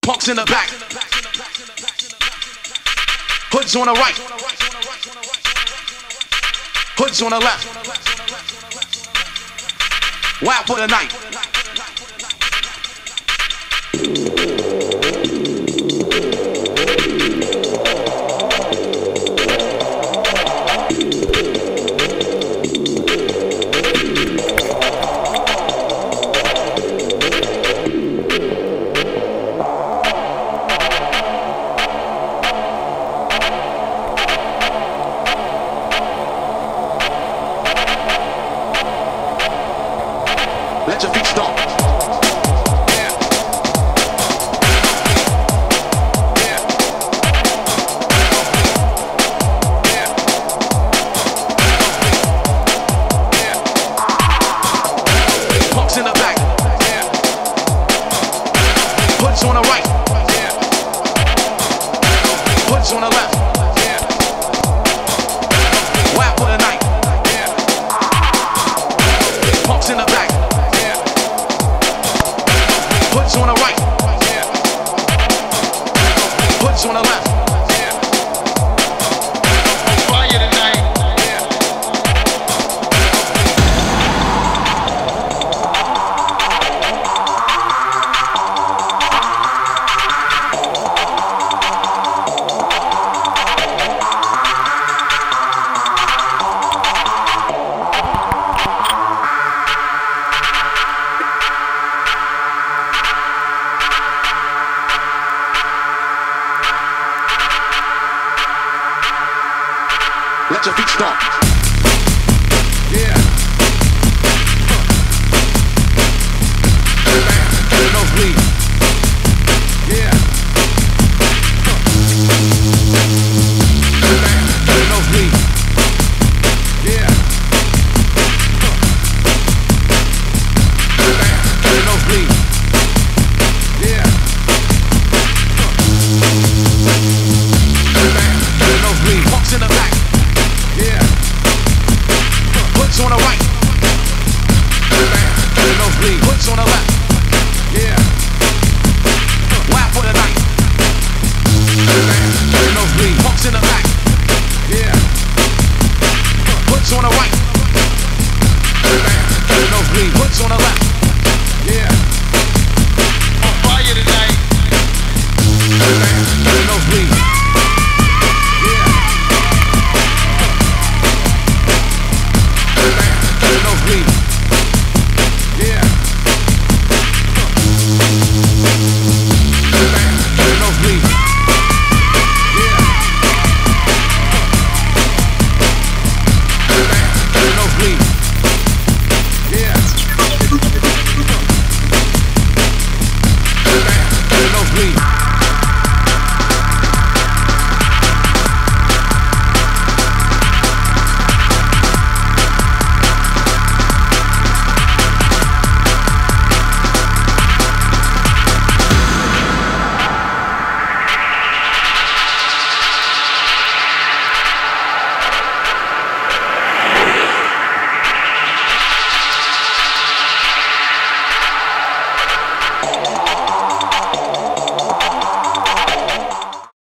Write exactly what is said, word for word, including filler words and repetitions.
punks in the back. Hoods on the right. Hoods on the left. Wild for the night. Let your feet stomp. Yeah. Yeah. Yeah. Yeah. Punks in the back. Yeah. Hoods on the right. Yeah. Hoods on the left. Yeah. Wild for the night. Yeah. Punks in the back. Hoods on the right, yeah. Hoods on the left, yeah. Fire tonight, yeah. Let your feet stomp. Yeah. No bleed. Yeah. No bleed. Yeah. No bleed. Yeah. No bleed. Punks in the back. Yeah. Hoods on the right. No bleed. Hoods on the left. Yeah. Wild for the night. No bleed. Punks in the back. Yeah. Hoods on the right. No bleed. Hoods on the left.